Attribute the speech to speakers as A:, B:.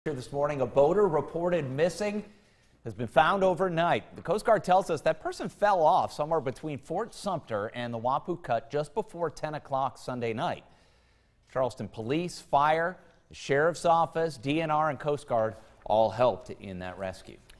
A: Here this morning, a boater reported missing has been found overnight. The Coast Guard tells us that person fell off somewhere between Fort Sumter and the Wapu Cut just before 10 o'clock Sunday night. Charleston Police, Fire, the Sheriff's Office, DNR, and Coast Guard all helped in that rescue.